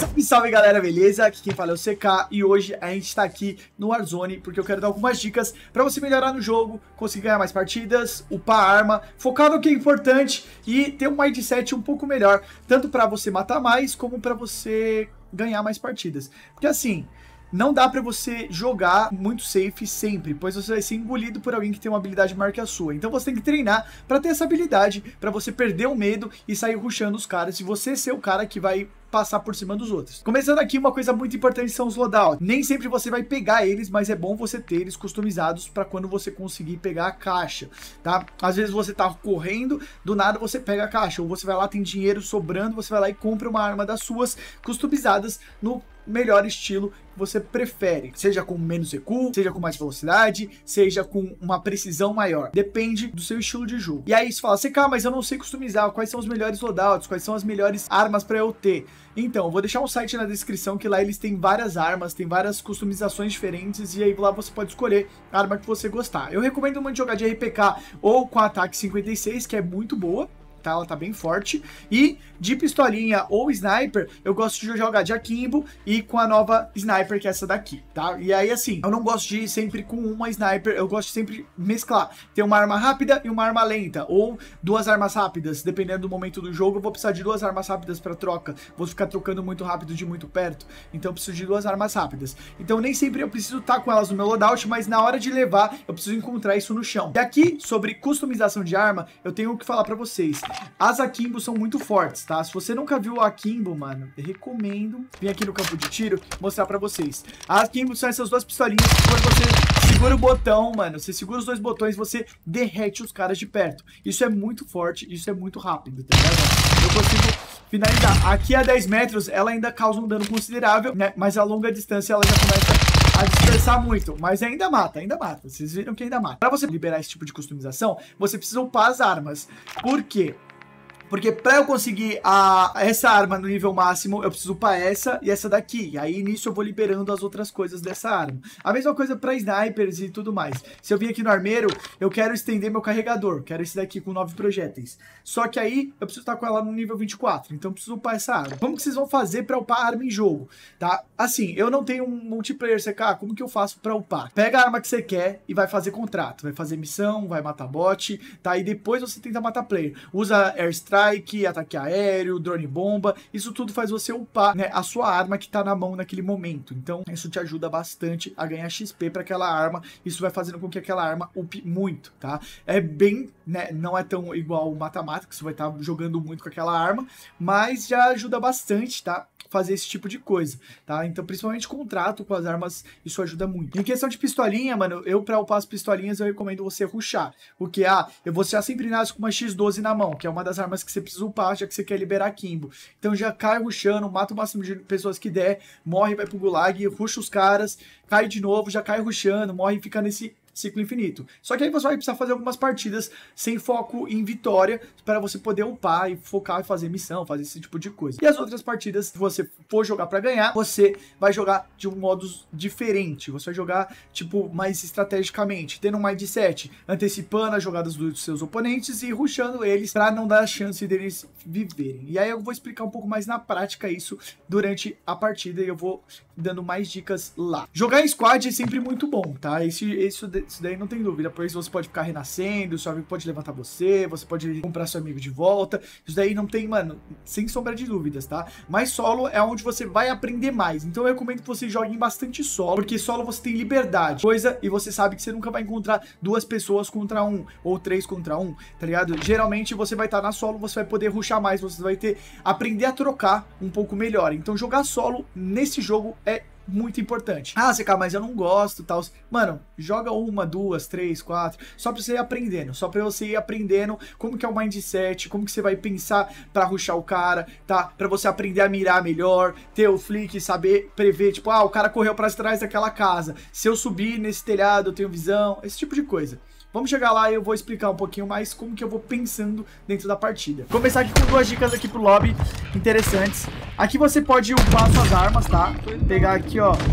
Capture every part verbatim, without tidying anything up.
Salve, salve galera, beleza? Aqui quem fala é o C K e hoje a gente tá aqui no Warzone porque eu quero dar algumas dicas pra você melhorar no jogo, conseguir ganhar mais partidas, upar a arma, focar no que é importante e ter um mindset um pouco melhor, tanto pra você matar mais como pra você ganhar mais partidas. Porque assim, não dá pra você jogar muito safe sempre, pois você vai ser engolido por alguém que tem uma habilidade maior que a sua. Então você tem que treinar pra ter essa habilidade, pra você perder o medo e sair rushando os caras, e você ser o cara que vai passar por cima dos outros. Começando aqui, uma coisa muito importante são os loadouts. Nem sempre você vai pegar eles, mas é bom você ter eles customizados para quando você conseguir pegar a caixa, tá? Às vezes você tá correndo, do nada você pega a caixa, ou você vai lá, tem dinheiro sobrando, você vai lá e compra uma arma das suas customizadas no melhor estilo que você prefere, seja com menos recuo, seja com mais velocidade, seja com uma precisão maior, depende do seu estilo de jogo. E aí você fala, C K, mas eu não sei customizar, quais são os melhores loadouts, quais são as melhores armas para eu ter? Então, eu vou deixar um site na descrição que lá eles têm várias armas, tem várias customizações diferentes e aí lá você pode escolher a arma que você gostar. Eu recomendo muito jogar de R P K ou com a ataque cinquenta e seis, que é muito boa. Tá, ela tá bem forte. E de pistolinha ou sniper, eu gosto de jogar de Akimbo e com a nova sniper, que é essa daqui, tá? E aí, assim, eu não gosto de ir sempre com uma sniper, eu gosto de sempre mesclar. Ter uma arma rápida e uma arma lenta, ou duas armas rápidas, dependendo do momento do jogo, eu vou precisar de duas armas rápidas pra troca. Vou ficar trocando muito rápido de muito perto, então eu preciso de duas armas rápidas. Então nem sempre eu preciso estar com elas no meu loadout, mas na hora de levar, eu preciso encontrar isso no chão. E aqui, sobre customização de arma, eu tenho o que falar pra vocês. As Akimbo são muito fortes, tá? Se você nunca viu o Akimbo, mano, eu recomendo vir aqui no campo de tiro mostrar pra vocês. As Akimbo são essas duas pistolinhas que quando você segura o botão, mano, você segura os dois botões, você derrete os caras de perto. Isso é muito forte, isso é muito rápido, tá ligado? Eu consigo finalizar. Aqui a dez metros, ela ainda causa um dano considerável, né? Mas a longa distância ela já começa a dispersar muito, mas ainda mata, ainda mata. Vocês viram que ainda mata. Para você liberar esse tipo de customização, você precisa upar as armas. Por quê? Porque pra eu conseguir a, essa arma no nível máximo, eu preciso upar essa e essa daqui. E aí, nisso, eu vou liberando as outras coisas dessa arma. A mesma coisa pra snipers e tudo mais. Se eu vim aqui no armeiro, eu quero estender meu carregador. Quero esse daqui com nove projéteis. Só que aí, eu preciso estar com ela no nível vinte e quatro. Então, eu preciso upar essa arma. Como que vocês vão fazer pra upar a arma em jogo? Tá? Assim, eu não tenho um multiplayer, C K. Como que eu faço pra upar? Pega a arma que você quer e vai fazer contrato. Vai fazer missão, vai matar bot, tá? E depois você tenta matar player. Usa airstrike, ataque aéreo, drone bomba, isso tudo faz você upar, né, a sua arma que tá na mão naquele momento. Então isso te ajuda bastante a ganhar X P para aquela arma, isso vai fazendo com que aquela arma upe muito, tá? É bem, né, não é tão igual o mata-mata, que você vai estar tá jogando muito com aquela arma, mas já ajuda bastante, tá? Fazer esse tipo de coisa, tá? Então, principalmente contrato com as armas, isso ajuda muito. Em questão de pistolinha, mano, eu pra upar as pistolinhas, eu recomendo você rushar. Porque, ah, eu vou já sempre nasce com uma X doze na mão, que é uma das armas que você precisa upar, já que você quer liberar Akimbo. Então já cai rushando, mata o máximo de pessoas que der, morre, vai pro gulag, rusha os caras, cai de novo, já cai rushando, morre e fica nesse ciclo infinito. Só que aí você vai precisar fazer algumas partidas sem foco em vitória para você poder upar e focar e fazer missão, fazer esse tipo de coisa. E as outras partidas, se você for jogar para ganhar, você vai jogar de um modo diferente. Você vai jogar, tipo, mais estrategicamente, tendo um mindset, antecipando as jogadas dos seus oponentes e rushando eles para não dar a chance deles viverem. E aí eu vou explicar um pouco mais na prática isso durante a partida e eu vou dando mais dicas lá. Jogar em squad é sempre muito bom, tá? Esse, isso Isso daí não tem dúvida, pois você pode ficar renascendo, seu amigo pode levantar você, você pode comprar seu amigo de volta. Isso daí não tem, mano, sem sombra de dúvidas, tá? Mas solo é onde você vai aprender mais. Então eu recomendo que você jogue bastante solo, porque solo você tem liberdade, coisa, e você sabe que você nunca vai encontrar duas pessoas contra um, ou três contra um, tá ligado? Geralmente você vai estar na solo, você vai poder rushar mais, você vai ter, aprender a trocar um pouco melhor. Então jogar solo nesse jogo é muito importante. Ah, C K, mas eu não gosto, tal. Mano, joga uma, duas, três, quatro, só pra você ir aprendendo, só pra você ir aprendendo como que é o mindset, como que você vai pensar pra rushar o cara, tá? Pra você aprender a mirar melhor, ter o flick, saber prever, tipo, ah, o cara correu pra trás daquela casa, se eu subir nesse telhado eu tenho visão, esse tipo de coisa. Vamos chegar lá e eu vou explicar um pouquinho mais como que eu vou pensando dentro da partida. Vou começar aqui com duas dicas aqui pro lobby interessantes. Aqui você pode upar suas armas, tá? Pegar aqui, ó.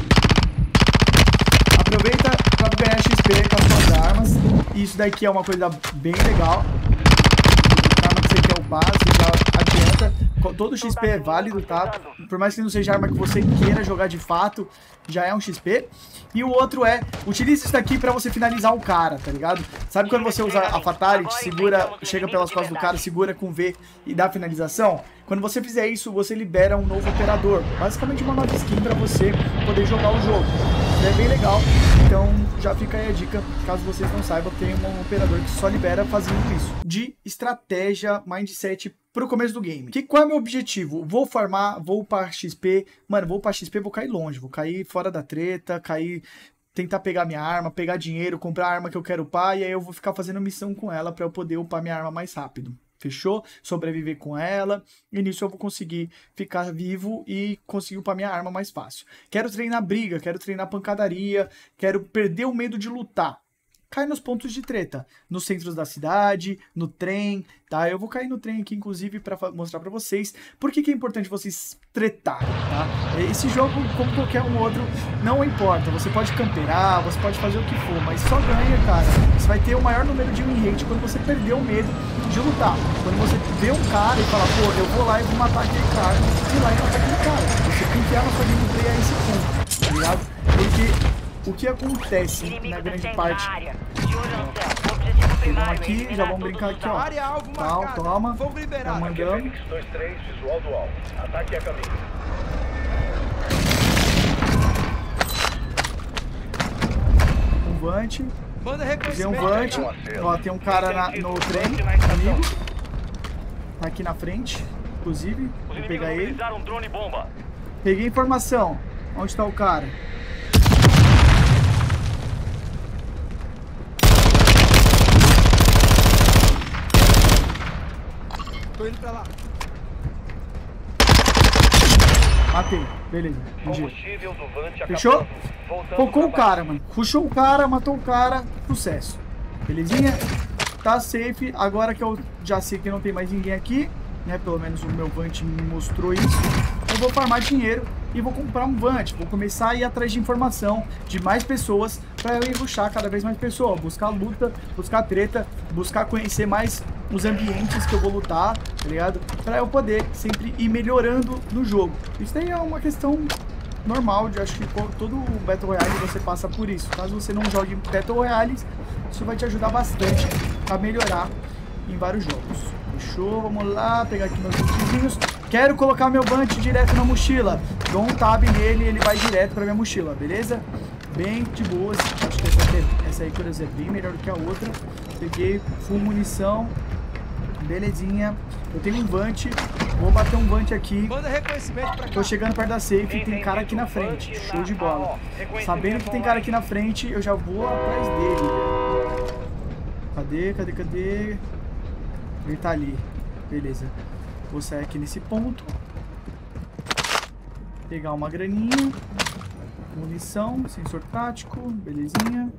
Aproveita pra ganhar X P com as suas armas. Isso daqui é uma coisa bem legal. A arma que você quer upar, você já adianta. Todo X P é válido, tá? por mais que não seja arma que você queira jogar de fato, já é um X P. E o outro é, utilize isso daqui pra você finalizar o cara, tá ligado? Sabe quando você usa a Fatality, segura, chega pelas costas do cara, segura com V e dá a finalização? Quando você fizer isso, você libera um novo operador. Basicamente uma nova skin pra você poder jogar o jogo. É bem legal, então já fica aí a dica, caso vocês não saibam, tem um operador que só libera fazendo isso. De estratégia, mindset pro começo do game. Que, qual é o meu objetivo? Vou farmar, vou upar X P, mano, vou upar X P, vou cair longe, vou cair fora da treta, cair, tentar pegar minha arma, pegar dinheiro, comprar a arma que eu quero upar, e aí eu vou ficar fazendo missão com ela pra eu poder upar minha arma mais rápido. Fechou? Sobreviver com ela, e nisso eu vou conseguir ficar vivo e conseguir upar minha arma mais fácil. Quero treinar briga, quero treinar pancadaria, quero perder o medo de lutar. Cai nos pontos de treta, nos centros da cidade, no trem, tá? Eu vou cair no trem aqui, inclusive, para mostrar para vocês por que que é importante vocês tretar, tá? Esse jogo, como qualquer um outro, não importa. Você pode camperar, você pode fazer o que for, mas só ganha, cara. Você vai ter o maior número de win rate quando você perder o medo de lutar. Quando você vê um cara e fala, pô, eu vou lá e vou matar aquele cara, e lá e matar aquele cara. Você tem que enfiar na sua gameplay a esse ponto, tá ligado? Porque o que acontece na grande parte... Ó, vamos aqui, já vamos brincar aqui, ó. Tal, toma. Tá mandando. Um vante. Fazer um vante. Ó, tem um cara na, no trem comigo. Tá aqui na frente, inclusive. Vou pegar ele. Peguei informação. Onde tá o cara? Tô indo pra lá. Matei, beleza. Fechou? Focou o cara, mano. Puxou o cara, matou o cara. Sucesso. Belezinha? Tá safe. Agora que eu já sei que não tem mais ninguém aqui, né? Pelo menos o meu Vant me mostrou isso. Eu vou farmar dinheiro e vou comprar um Vant. Vou começar a ir atrás de informação de mais pessoas pra eu ir rushar cada vez mais pessoas. Buscar luta, buscar treta, buscar conhecer mais os ambientes que eu vou lutar, tá ligado? Pra eu poder sempre ir melhorando no jogo. Isso daí é uma questão normal, de acho que todo Battle Royale você passa por isso. Caso você não jogue Battle Royale, isso vai te ajudar bastante a melhorar em vários jogos. Fechou? Vamos lá, pegar aqui meus lootzinhos. Quero colocar meu Vant direto na mochila. Dou um tab nele e ele vai direto pra minha mochila, beleza? Bem de boas. Acho que essa, aqui, essa aí, por exemplo, é bem melhor do que a outra. Peguei full munição. Belezinha. Eu tenho um Vant. Vou bater um Vant aqui. Manda reconhecimento pra cá. Tô chegando perto da safe e tem cara aqui na frente. Show de bola. Sabendo que tem cara aqui na frente, eu já vou atrás dele. Cadê? Cadê? Cadê? Ele tá ali. Beleza. Vou sair aqui nesse ponto. Pegar uma graninha. Munição, sensor tático. Belezinha.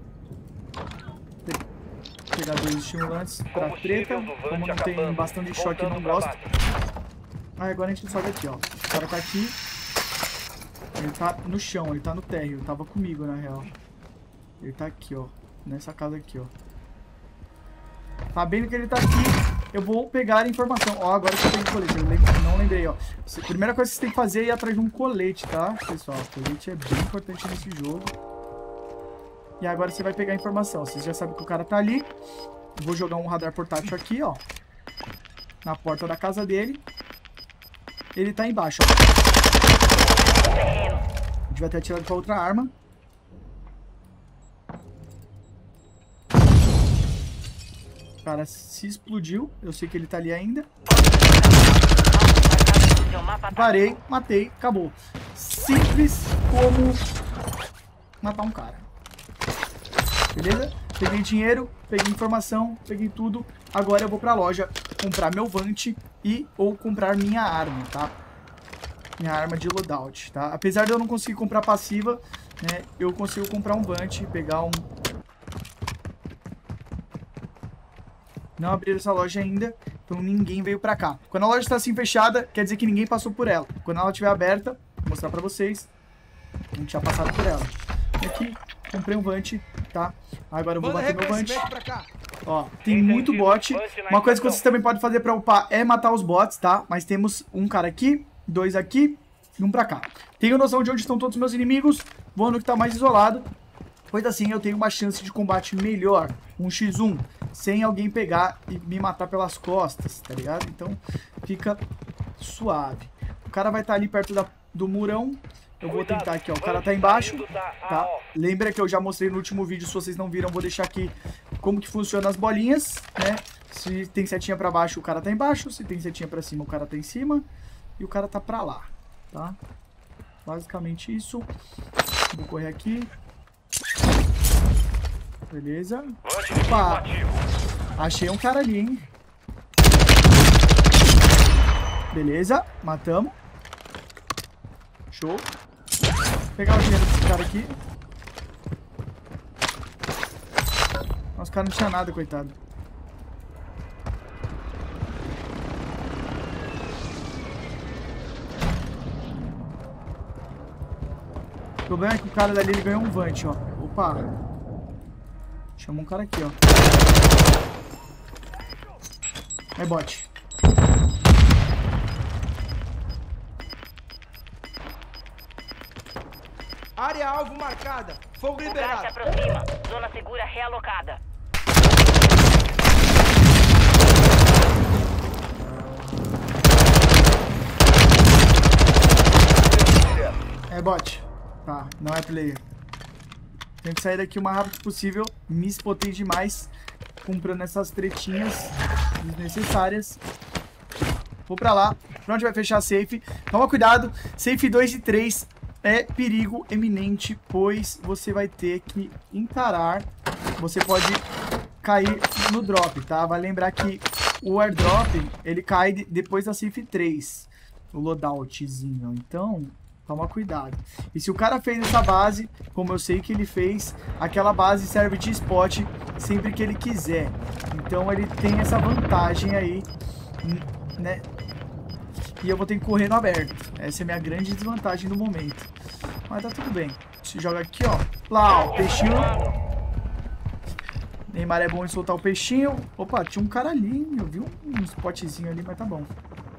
Pegar dois estimulantes pra treta. Como não tem bastante choque, eu não gosto. Ah, agora a gente sobe aqui, ó. O cara tá aqui. Ele tá no chão, ele tá no térreo. Ele tava comigo, na real. Ele tá aqui, ó. Nessa casa aqui, ó. Sabendo que ele tá aqui, eu vou pegar a informação. Ó, agora que eu tenho colete. Eu não lembrei, ó. A primeira coisa que você tem que fazer é ir atrás de um colete, tá? Pessoal, o colete é bem importante nesse jogo. E agora você vai pegar a informação. Vocês já sabem que o cara tá ali. Vou jogar um radar portátil aqui, ó. Na porta da casa dele. Ele tá embaixo, ó. A gente vai ter atirado com a outra arma. O cara se explodiu. Eu sei que ele tá ali ainda. Parei, matei, acabou. Simples como matar um cara. Beleza? Peguei dinheiro, peguei informação, peguei tudo. Agora eu vou pra loja comprar meu Vant e ou comprar minha arma, tá? Minha arma de loadout, tá? Apesar de eu não conseguir comprar passiva, né? Eu consigo comprar um Vant, pegar um... Não abrir essa loja ainda, então ninguém veio pra cá. Quando a loja está assim fechada, quer dizer que ninguém passou por ela. Quando ela estiver aberta, vou mostrar pra vocês. A gente já passado por ela. Aqui, comprei um Vant, tá? Agora eu vou bater meu Vant. Ó, tem muito bot. Uma coisa que vocês também podem fazer pra upar é matar os bots, tá? Mas temos um cara aqui, dois aqui e um pra cá. Tenho noção de onde estão todos os meus inimigos. Vou no que tá mais isolado. Pois assim eu tenho uma chance de combate melhor. Um contra um. Sem alguém pegar e me matar pelas costas, tá ligado? Então fica suave. O cara vai estar ali perto da, do murão. Eu vou tentar aqui, ó. O cara tá embaixo, tá? Lembra que eu já mostrei no último vídeo. Se vocês não viram, vou deixar aqui como que funciona as bolinhas, né? Se tem setinha pra baixo, o cara tá embaixo. Se tem setinha pra cima, o cara tá em cima. E o cara tá pra lá, tá? Basicamente isso. Vou correr aqui. Beleza. Opa! Achei um cara ali, hein? Beleza, matamos. Show. Vou pegar o dinheiro desse cara aqui. Nossa, o cara não tinha nada, coitado. O problema é que o cara dali ele ganhou um Vant, ó. Opa. Chamou um cara aqui, ó. É bot. Área alvo marcada. Fogo O gás se liberado. aproxima. Zona segura realocada. É bot. Tá, não é player. Tem que sair daqui o mais rápido possível. Me espotei demais comprando essas tretinhas desnecessárias. Vou pra lá. Pra onde vai fechar a safe? Toma cuidado. Safe dois e três é perigo eminente, pois você vai ter que encarar. Você pode cair no drop, tá? Vai lembrar que o airdrop, ele cai depois da safe três. O loadoutzinho. Então, toma cuidado. E se o cara fez essa base, como eu sei que ele fez, aquela base serve de spot sempre que ele quiser. Então ele tem essa vantagem aí, né? E eu vou ter que correr no aberto. Essa é a minha grande desvantagem no momento. Mas tá tudo bem. Se joga aqui, ó. Lá, ó, peixinho. Neymar é bom em soltar o peixinho. Opa, tinha um cara ali. Eu vi um spotzinho ali, mas tá bom.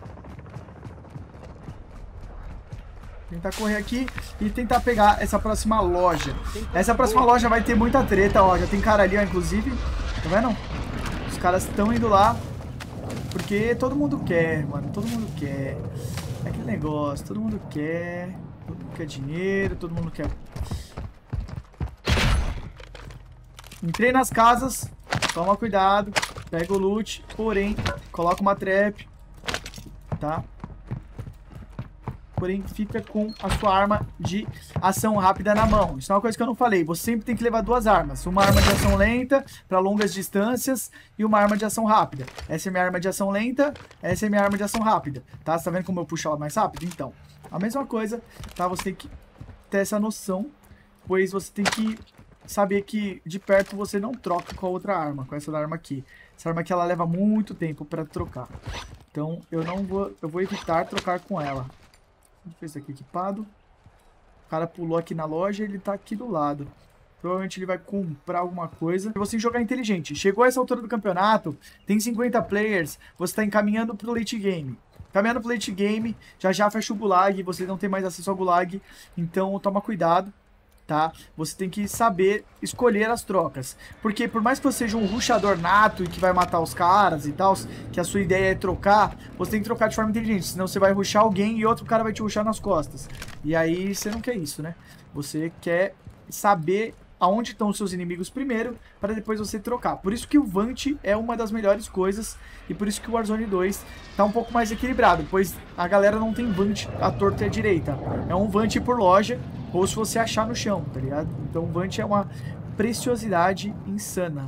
Tentar correr aqui e tentar pegar essa próxima loja. Essa próxima loja vai ter muita treta, ó. Já tem cara ali, ó, inclusive. Tá vendo? Os caras estão indo lá. Porque todo mundo quer, mano. Todo mundo quer. É aquele negócio. Todo mundo quer. Todo mundo quer dinheiro. Todo mundo quer. Entrei nas casas. Toma cuidado. Pega o loot. Porém, coloca uma trap. Tá? Porém, fica com a sua arma de ação rápida na mão. Isso é uma coisa que eu não falei. Você sempre tem que levar duas armas. Uma arma de ação lenta para longas distâncias e uma arma de ação rápida. Essa é minha arma de ação lenta, essa é minha arma de ação rápida. Tá? Você tá vendo como eu puxo ela mais rápido? Então, a mesma coisa, tá? Você tem que ter essa noção, pois você tem que saber que de perto você não troca com a outra arma, com essa arma aqui. Essa arma aqui, ela leva muito tempo para trocar. Então, eu não vou, eu vou evitar trocar com ela. Vamos ver isso aqui equipado. O cara pulou aqui na loja e ele tá aqui do lado. Provavelmente ele vai comprar alguma coisa. E você tem que jogar inteligente. Chegou a essa altura do campeonato, tem cinquenta players, você tá encaminhando pro late game. Caminhando pro late game, já já fecha o gulag, você não tem mais acesso ao gulag. Então toma cuidado, tá? Você tem que saber escolher as trocas. Porque por mais que você seja um rushador nato e que vai matar os caras e tal, que a sua ideia é trocar, você tem que trocar de forma inteligente. Senão você vai rushar alguém e outro cara vai te rushar nas costas. E aí você não quer isso, né? Você quer saber aonde estão os seus inimigos primeiro, para depois você trocar. Por isso que o Vant é uma das melhores coisas, e por isso que o Warzone dois tá um pouco mais equilibrado, pois a galera não tem Vant à torta e à direita. É um Vant por loja, ou se você achar no chão, tá ligado? Então o Vant é uma preciosidade insana.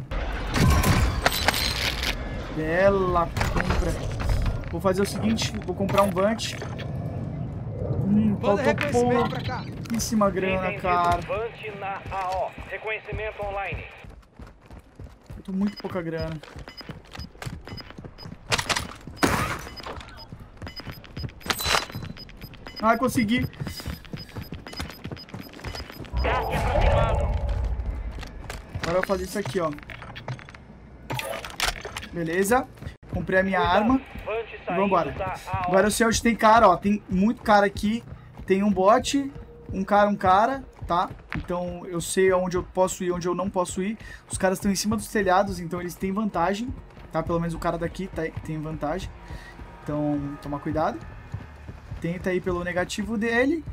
Bela compra. Vou fazer o seguinte, vou comprar um Vant. Hum, Manda reconhecimento pra cá. Pouquíssima grana, cara. Vant na A O. Reconhecimento online. Eu tô muito pouca grana. Ah, consegui. Gás se aproximando. Agora eu vou fazer isso aqui, ó. Beleza. Comprei a minha arma. E vambora. Agora eu sei onde tem cara, ó. Tem muito cara aqui. tem um bot, um cara, um cara, tá? Então eu sei onde eu posso ir, onde eu não posso ir. Os caras estão em cima dos telhados, então eles têm vantagem, tá? Pelo menos o cara daqui tá, tem vantagem. Então, toma cuidado. Tenta ir pelo negativo dele.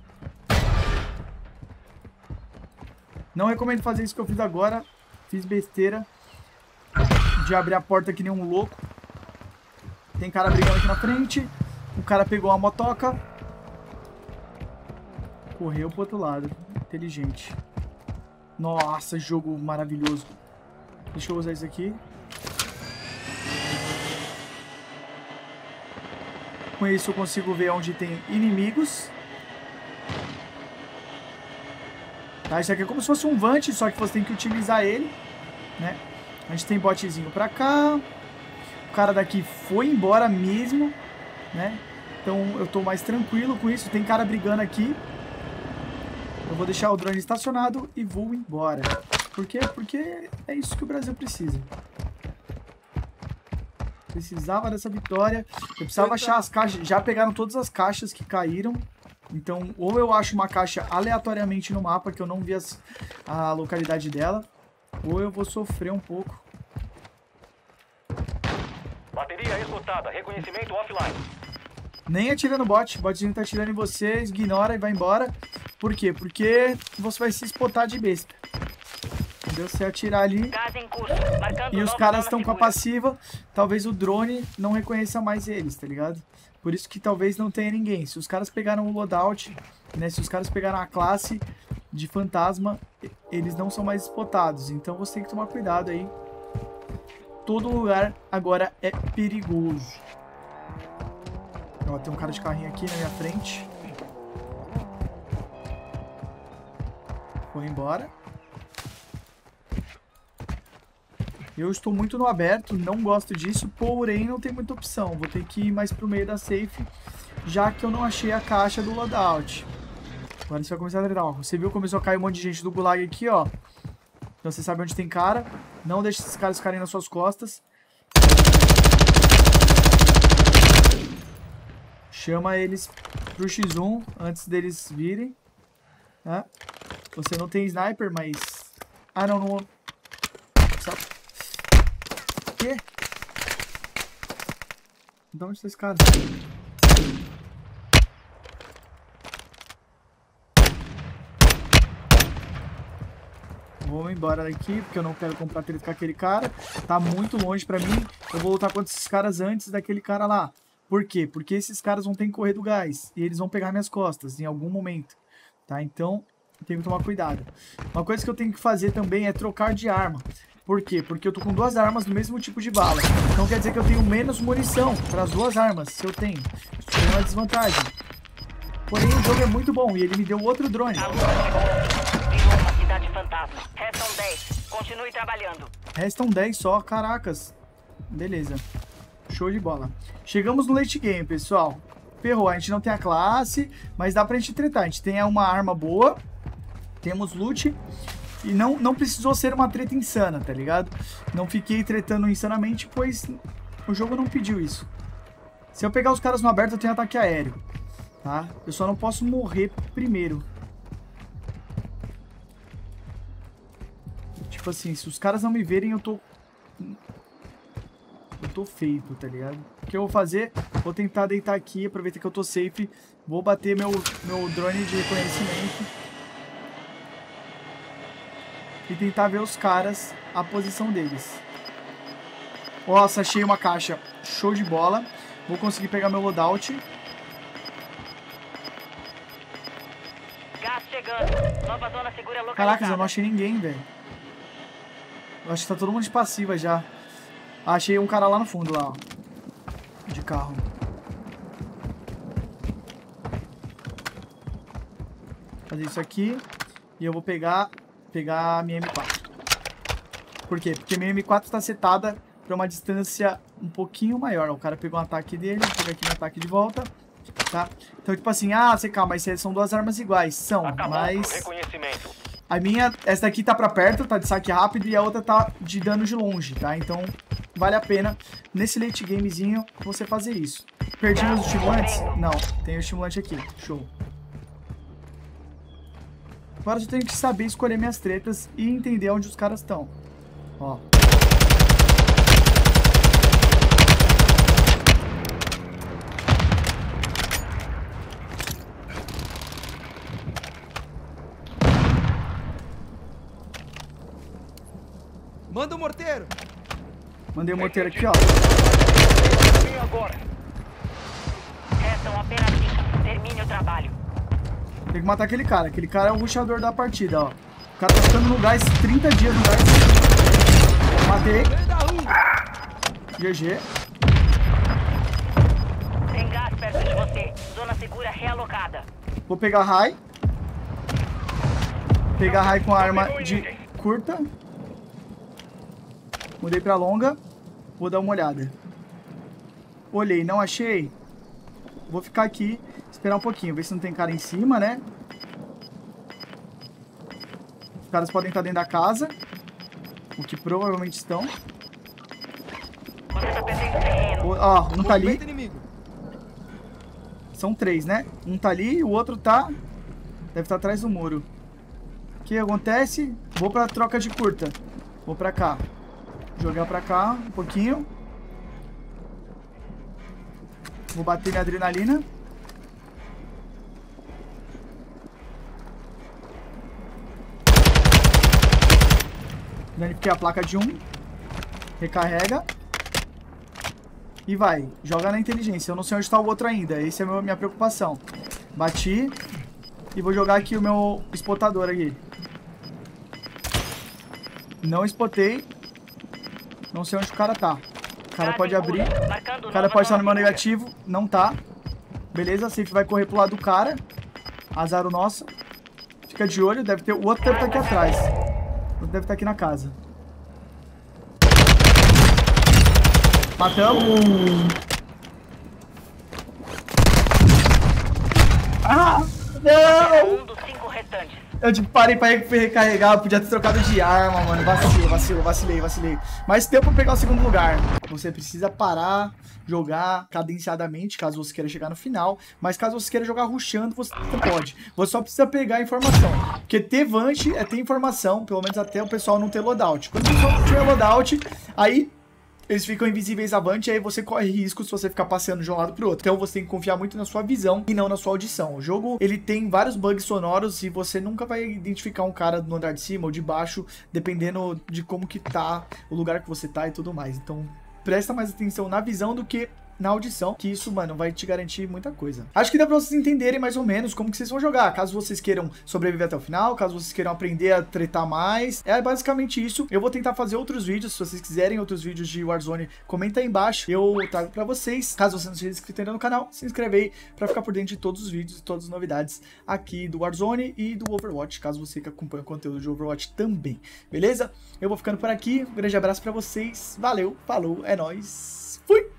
Não recomendo fazer isso que eu fiz agora. Fiz besteira de abrir a porta que nem um louco. Tem cara brigando aqui na frente. O cara pegou a motoca. Correu pro outro lado. Inteligente. Nossa, jogo maravilhoso. Deixa eu usar isso aqui. Com isso eu consigo ver onde tem inimigos. Tá, isso aqui é como se fosse um Vant, só que você tem que utilizar ele, né? A gente tem botzinho pra cá. O cara daqui foi embora mesmo, né? Então eu tô mais tranquilo com isso. Tem cara brigando aqui. Eu vou deixar o drone estacionado e vou embora. Por quê? Porque é isso que o Brasil precisa. Precisava dessa vitória. Eu precisava achar as caixas. Já pegaram todas as caixas que caíram. Então, ou eu acho uma caixa aleatoriamente no mapa, que eu não vi as, a localidade dela, ou eu vou sofrer um pouco. Bateria esgotada. Reconhecimento offline. Nem atira no bot. O botzinho tá atirando em você, ignora e vai embora. Por quê? Porque você vai se espotar de besta. Entendeu? Você atirar ali Gás em curso. Marcando e os nova caras zona estão com a segura. passiva, talvez o drone não reconheça mais eles, tá ligado? Por isso que talvez não tenha ninguém. Se os caras pegaram o loadout, né? Se os caras pegaram a classe de fantasma, eles não são mais spotados. Então você tem que tomar cuidado aí. Todo lugar agora é perigoso. Ó, tem um cara de carrinho aqui na minha frente. Foi embora. Eu estou muito no aberto, não gosto disso, porém não tem muita opção. Vou ter que ir mais pro meio da safe, já que eu não achei a caixa do loadout. Agora você vai começar a treinar. Você viu que começou a cair um monte de gente do gulag aqui, ó. Então você sabe onde tem cara. Não deixe esses caras ficarem nas suas costas. Chama eles pro xis um antes deles virem. Tá? Você não tem sniper, mas... Ah, não, não... Sabe? Que? De onde tá esse cara? Vou embora daqui, porque eu não quero comprar treta com aquele cara. Tá muito longe pra mim. Eu vou lutar contra esses caras antes daquele cara lá. Por quê? Porque esses caras vão ter que correr do gás. E eles vão pegar minhas costas em algum momento. Tá? Então, tenho que tomar cuidado. Uma coisa que eu tenho que fazer também é trocar de arma. Por quê? Porque eu tô com duas armas do mesmo tipo de bala. Então quer dizer que eu tenho menos munição para as duas armas, se eu tenho. Isso é uma desvantagem. Porém, o jogo é muito bom e ele me deu outro drone. Alô, virou uma cidade fantasma. Restam dez. Continue trabalhando. Restam dez só, caracas. Beleza. Show de bola. Chegamos no late game, pessoal. Ferrou, a gente não tem a classe, mas dá pra gente tretar. A gente tem uma arma boa, temos loot... E não, não precisou ser uma treta insana, tá ligado? Não fiquei tretando insanamente, pois o jogo não pediu isso. Se eu pegar os caras no aberto, eu tenho ataque aéreo, tá? Eu só não posso morrer primeiro. Tipo assim, se os caras não me verem, eu tô... Eu tô feito, tá ligado? O que eu vou fazer? Vou tentar deitar aqui, aproveitar que eu tô safe. Vou bater meu, meu drone de reconhecimento. E tentar ver os caras, a posição deles. Nossa, achei uma caixa. Show de bola. Vou conseguir pegar meu loadout. Gás chegando. Nova zona segura localizada. Caracas, eu não achei ninguém, velho. Eu acho que tá todo mundo de passiva já. Achei um cara lá no fundo, lá, ó. De carro. Fazer isso aqui. E eu vou pegar... pegar a minha M quatro. Por quê? Porque minha M quatro está setada para uma distância um pouquinho maior. O cara pegou um ataque dele, vou pegar aqui no ataque de volta, tá? Então, tipo assim, ah, você calma, mas são duas armas iguais. São, Acabou mas... pro reconhecimento. A minha, essa daqui tá pra perto, tá de saque rápido, e a outra tá de dano de longe, tá? Então, vale a pena, nesse late gamezinho, você fazer isso. Perdi meus estimulantes? Não, tem o estimulante aqui. Show. Agora eu tenho que saber escolher minhas tretas e entender onde os caras estão. Ó. Manda o morteiro. Mandei o morteiro aqui, ó. Vem agora. Restam apenas cinco. Termine o trabalho. Tem que matar aquele cara. Aquele cara é o rushador da partida, ó. O cara tá ficando no gás trinta dias no gás. Matei. Meio da rua. G G. Tem gás perto de você. Zona segura realocada. Vou pegar high. Pegar high com a arma de curta. Mudei pra longa. Vou dar uma olhada. Olhei, não achei. Vou ficar aqui, esperar um pouquinho. Ver se não tem cara em cima, né? Os caras podem estar dentro da casa. O que provavelmente estão. Você tá perdendo terreno. O- Ó, um tá ali. Movimento inimigo. São três, né? Um tá ali e o outro tá... Deve estar atrás do muro. O que acontece? Vou pra troca de curta. Vou pra cá. Jogar pra cá um pouquinho. Vou bater minha adrenalina. Danifiquei a placa de um. Recarrega. E vai. Joga na inteligência. Eu não sei onde está o outro ainda. Essa é a minha preocupação. Bati. E vou jogar aqui o meu spotador aqui. Não spotei. Não sei onde o cara tá. O cara pode abrir. O cara pode estar no meu negativo. Não tá. Beleza, a safe vai correr pro lado do cara. Azar o nosso. Fica de olho. Deve ter... O outro deve estar aqui atrás. O outro deve estar aqui na casa. Matamos. Ah! Não! Um dos cinco restantes. Eu tipo, parei pra recarregar, eu podia ter trocado de arma, mano. Vacilei, vacilei, vacilei, vacilei. Mas tempo pra pegar o segundo lugar. Você precisa parar, jogar cadenciadamente, caso você queira chegar no final. Mas caso você queira jogar rushando, você pode. Você só precisa pegar a informação. Porque ter vante é ter informação, pelo menos até o pessoal não ter loadout. Quando o pessoal não tiver loadout, aí... eles ficam invisíveis avante, e aí você corre risco se você ficar passeando de um lado pro outro. Então você tem que confiar muito na sua visão e não na sua audição. O jogo, ele tem vários bugs sonoros e você nunca vai identificar um cara no andar de cima ou de baixo, dependendo de como que tá o lugar que você tá e tudo mais. Então presta mais atenção na visão do que na audição, que isso, mano, vai te garantir muita coisa. Acho que dá pra vocês entenderem mais ou menos como que vocês vão jogar, caso vocês queiram sobreviver até o final, caso vocês queiram aprender a tretar mais. É basicamente isso. Eu vou tentar fazer outros vídeos, se vocês quiserem outros vídeos de Warzone, comenta aí embaixo, eu trago pra vocês. Caso você não seja inscrito ainda no canal, se inscreve aí pra ficar por dentro de todos os vídeos e todas as novidades aqui do Warzone e do Overwatch, caso você que acompanha o conteúdo de Overwatch também, beleza? Eu vou ficando por aqui, um grande abraço pra vocês, valeu, falou, é nóis, fui!